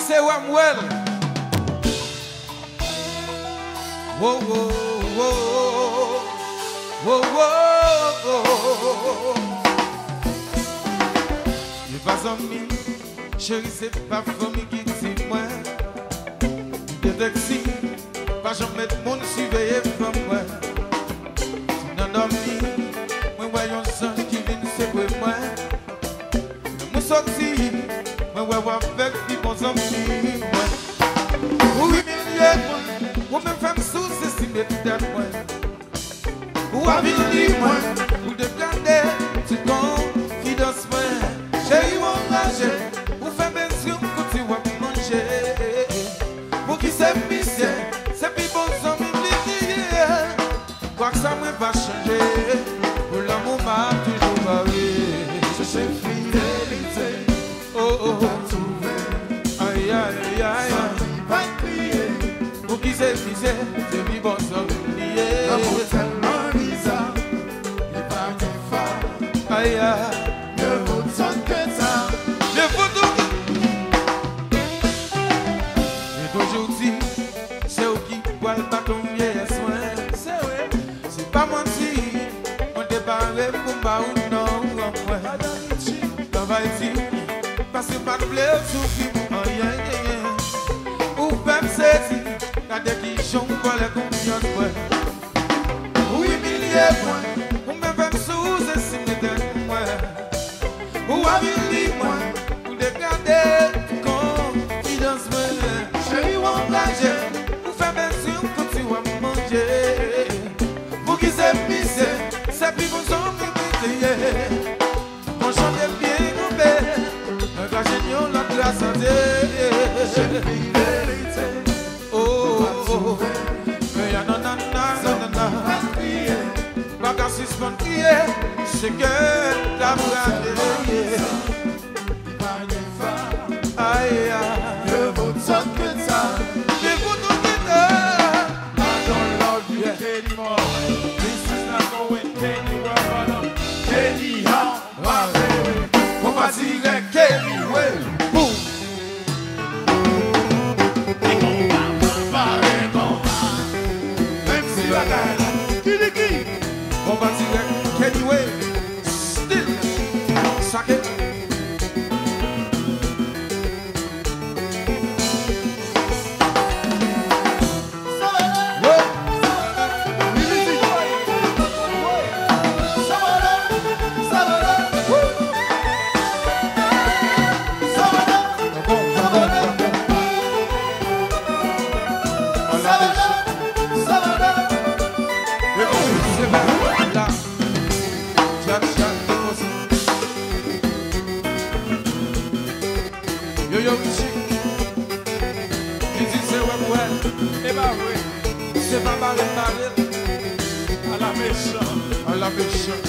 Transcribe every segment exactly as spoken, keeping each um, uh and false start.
c'est Wamwell. Wow, wow, wow, wow, wow. Il pas en mille, chérie, c'est pas famille qui dit moi. De taxi, pas jamais mettre mon surveiller comme moi. Non, non, moi, voyons ça qui vient c'est pour moi. Nous sortis, moi, ouais, avec les bons amis. Oui, milliers, moi, même femme sous-estimée peut-être moi. Ou avis moi, ou de garder, tu confidence moi. Chérie, mon âge, ou faire bien sûr que tu vas manger. Pour qui c'est misère, c'est plus bon sans m'oublier. Quoi que ça ne va changer, pour l'amour m'a toujours parlé. Je sais fidélité, oh oh, aïe aïe aïe, pas crier. Pour qui c'est misère, c'est plus bon sans m'oublier. L'amour tellement bizarre, il pas de femme, aïe aïe. Ne vous donne que ça, ne vous donne. Et d'aujourd'hui, c'est eux qui boit le bâton vieille soin. C'est vrai, c'est pas menti. On débarre pour ma ou non, moi. Dans Haïti, parce que pas de blé souffrir, rien, rien. Ou même c'est dit, y'a des qui chantent pour les confiances, ouais. Oui, milliers, moi, ou même même sous-estimer de moi. Ou avis moi, ou de garder confidence moi. Chérie, ou engagé, ou faire bien sûr que tu vas manger. Pour qui c'est pissé, c'est plus bon sans m'imiter. Mon chant est bien tombé, un gars génial la classe en dé. J'ai fidélité, oh oh oh, mais y'a non non non non non. Pas qu'à suspendre crier, c'est que la brade. Aïe, je vous donne que ça, je vous donne que ça. I don't love you anymore. This is not going anywhere. Kenny, how, my baby. On va dire Kenny, well, boom. Même si la gagne, qui dit qui? On va dire Kenny, well, still, sacré. C'est pas mal, mal, à la méchante, à la méchante.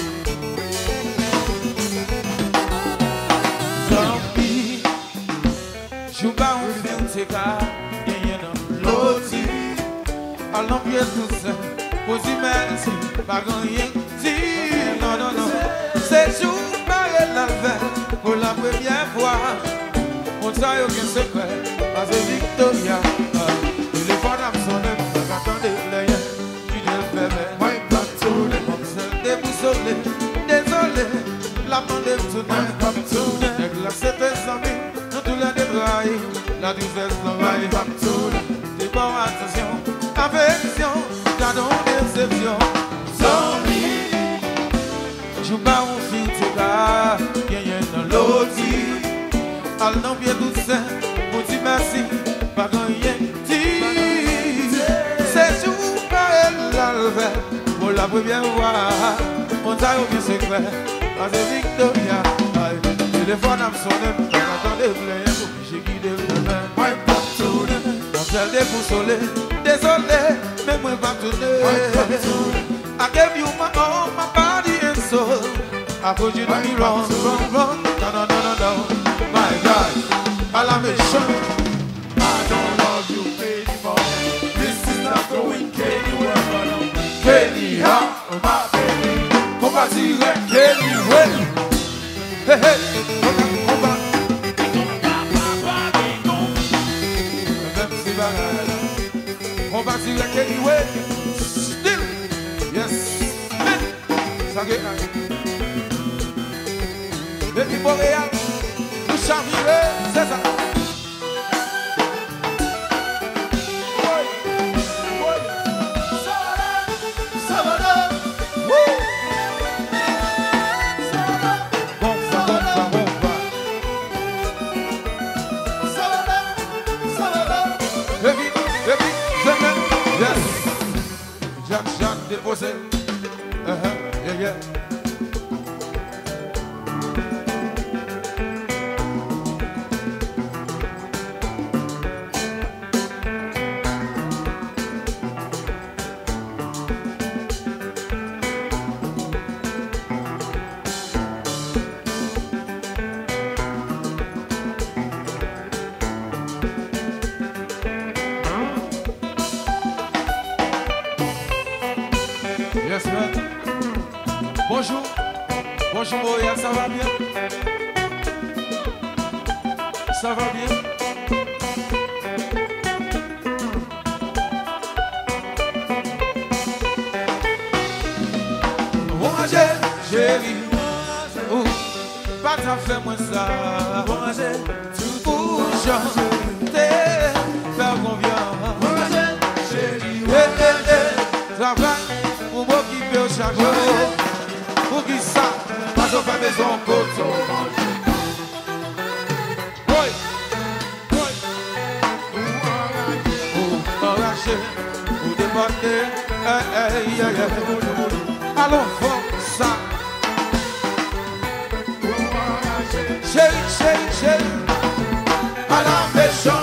Zombie, j'oublie un film, c'est car il y a un loti. À l'envier tout ça, pour y merci, pas rien dire. Non, non, non, c'est jour par l'alver, pour la première fois. On t'a aucun secret, pas de Victoria. Les femmes sont même pas attendez les yeux. Tu ne fais moi pas tout le monde seul déboussolé. Désolé, la main de tout le monde comme tout le monde. La c'est tes amis, nous tous les débraillés. La douceur l'envahit comme tout le monde. Des bonnes attention, affection, cadeau déception. Zombie, joue pas un film, c'est gars, gagne dans l'autre. Allons bien tout ça, pour dire merci, pas gagner. C'est jour par l'alver, pour la première fois. On t'a eu bien secret, dans ces Victoria. Téléphone à me sonner, on entendait plein, j'ai guidé le main. Moi, pas tourner, on s'est déboussolé. Désolé, mais moi, pas tourner. I gave you my all, my body and soul. I put you to me wrong, wrong, wrong. No, no, no, no, no. My God, à la méchante. I don't love you anymore. This is not going anywhere. Kenny, how, my baby. On va dire Kenny, well. Hey, hey, on va, on va. ça que depuis Montréal, nous chavirons, c'est ça. Déposé, uh -huh. yeah, yeah. Yes, man. Bonjour. Bonjour, Montréal, ça va bien? Ça va bien? Manger, chérie. Oh, pas t'en faire moi ça. Manger, tout chanter, faire confiance. Manger, chérie. Eh, eh, eh. Travail. Pour m'occuper au chaque jour. Pour qui ça, pas au pas maison coton. Oui, oui. Pour enrager, pour déporter. Eh, eh, yeah, yeah. Allons fort ça. Chérie, chérie, chérie. À la maison.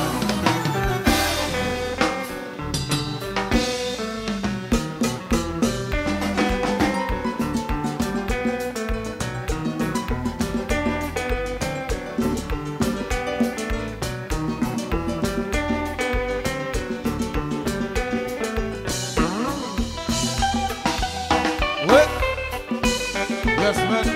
Yes, man.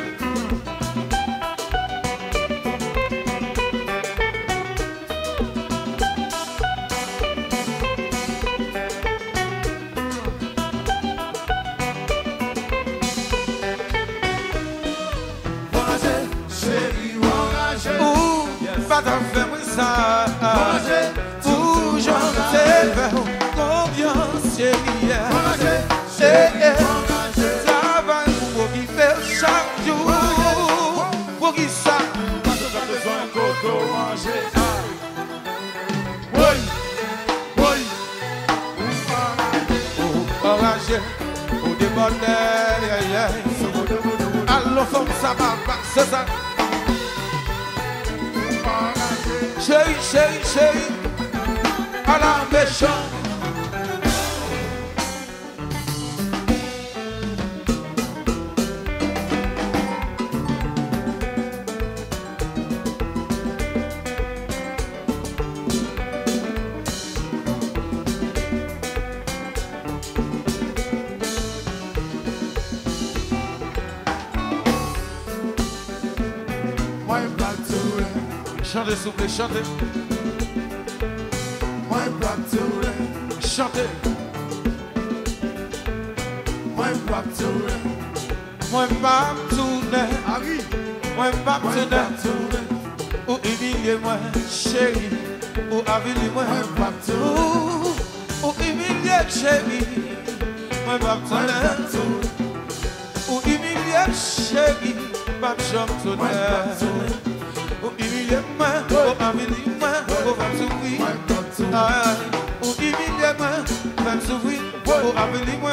Pas t'en faire ça. Où j'en sais faire confiance, chérie. Travail pour qui fait chaque jour. Pour qui ça? Pas besoin de coco manger. Oui, oui. Pour enrager, pour déborder. Allons, femme, ça va pas, c'est ça. Chérie, chérie, chérie, à la méchante. Chantez, s'il vous plaît, chantez. Chantez. Moi, pas tourner. Moi, pas tourner. Ou humilier moi, chérie. Ou aviler moi. Ou humilier, chérie. Moi, pas tourner. Ou humilier, chérie. Pas tourner. Ou humilier moi, ou aviler moi. Ou va sourire. Ou humilier moi, va sourire. Ou aviler moi.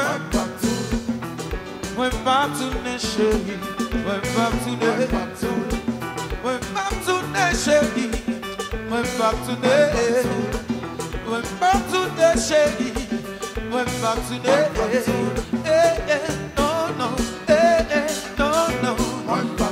Moi pas tourner chérie, moi pas tourner, moi pas tourner chérie, moi pas tourner, moi pas tourner chérie, moi pas tourner, eh eh non non, eh eh non non, moi pas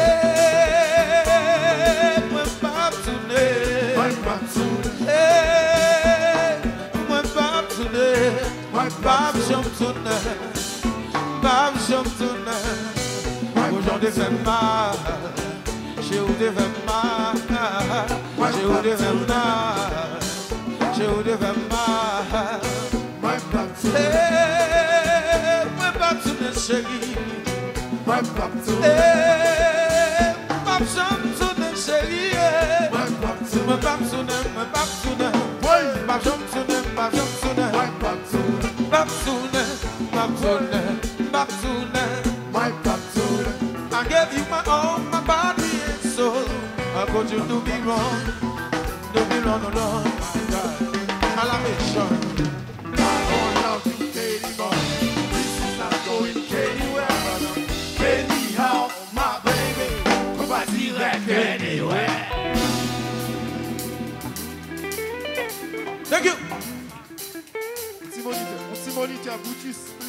tourner, moi pas tourner, moi pas tourner, moi pas tourner, moi pas tourner. Bam, j'aime tourner. Aujourd'hui, fait mal. J'ai où de fait mal. J'ai où de fait mal. J'ai où de fait mal. Moi, pas tourner, chérie. Moi, pas tout. Eh, pas jamais sonner, chérie. Moi, pas tout. Moi, pas sonner, moi, pas sonner. Oui. Pas jamais sonner, pas jamais sonner. Moi, pas tout. Pas sonner, pas sonner, pas sonner. Moi, pas tout. I gave you my all, my body and soul. I want you to be wrong, to be wrong, no, no. I love it, Sean. I don't love you, Katie boy. This is not going anywhere, brother. Katie, how, my baby? On va direct anywhere. Thank you. Petit moniteur, mon petit moniteur, Boutis.